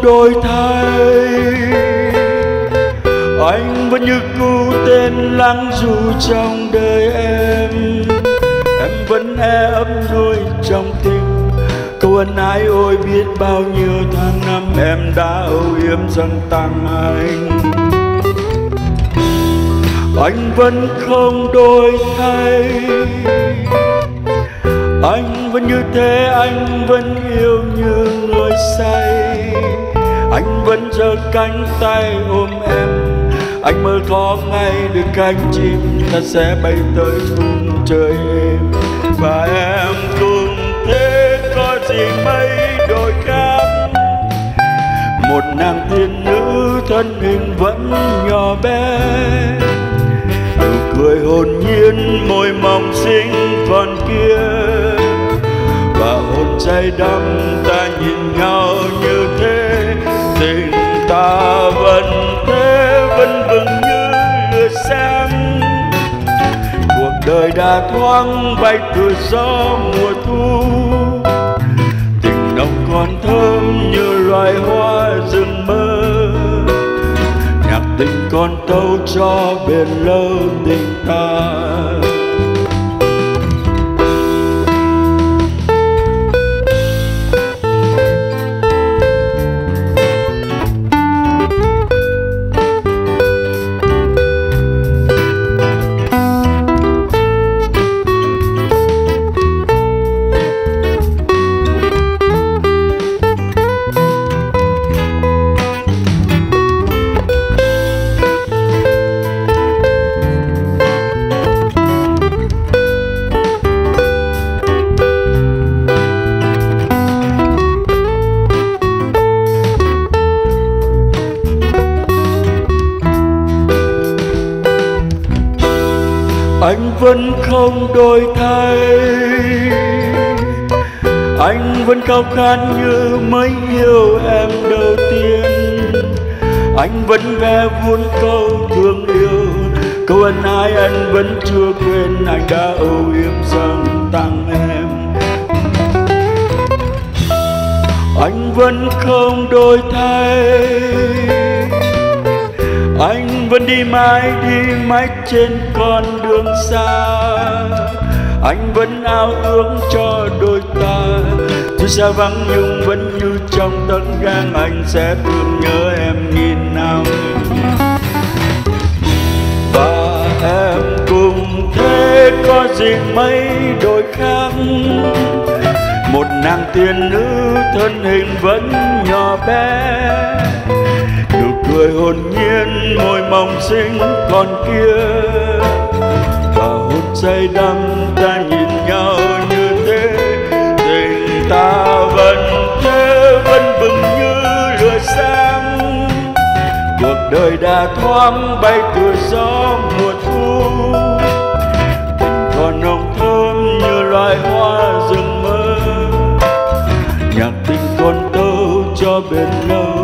đổi thay. Anh vẫn như cứu tên lắng ru trong đời em vẫn e ấp nuôi trong tim. Câu ân ái ôi biết bao nhiêu tháng năm em đã âu yếm dâng tặng anh. Anh vẫn không đổi thay, anh vẫn như thế, anh vẫn yêu như người say. Anh vẫn giơ cánh tay ôm em, anh mơ có ngày được cánh chim ta sẽ bay tới vùng trời êm. Và em cũng thế, có gì mấy đổi khác. Một nàng tiên nữ thân hình vẫn nhỏ bé, nụ cười hồn nhiên môi mỏng xinh còn kia. Và hồn say đắm ta nhìn nhau như thế, tình ta vẫn thế, vẫn vững như lửa sáng. Cuộc đời đã thoáng bay từ gió mùa thu, tình nồng còn thơm như loài hoa rừng mơ. Nhạc tình còn tâu cho bền lâu tình ta. Anh vẫn không đổi thay, anh vẫn khao khát như mới yêu em đầu tiên. Anh vẫn vẽ vuông câu thương yêu, câu ân ái anh vẫn chưa quên. Anh đã âu yếm dâng tặng em. Anh vẫn không đổi thay, anh vẫn đi mãi trên con đường xa. Anh vẫn ao ước cho đôi ta, dù xa vắng nhưng vẫn như trong tấc gang. Anh sẽ thương nhớ em nghìn năm. Và em cũng thế, có gì mấy đổi khác. Một nàng tiên nữ thân hình vẫn nhỏ bé, nụ cười hồn nhiên môi mỏng xinh còn kia. Và hôn say đắm ta nhìn nhau như thế, tình ta vẫn thế, vẫn bừng như lửa sáng. Cuộc đời đã thoáng bay từ gió mùa thu, tình còn nồng thơm như loài hoa rừng mơ. Nhạc tình còn tâu cho bền lâu